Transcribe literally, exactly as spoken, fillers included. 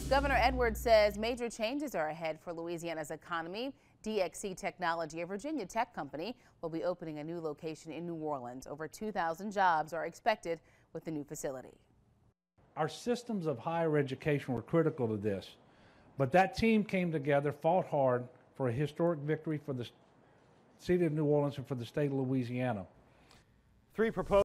Governor Edwards says major changes are ahead for Louisiana's economy. D X C Technology, a Virginia tech company, will be opening a new location in New Orleans. Over two thousand jobs are expected with the new facility. Our systems of higher education were critical to this, but that team came together, fought hard for a historic victory for the city of New Orleans and for the state of Louisiana. Three proposed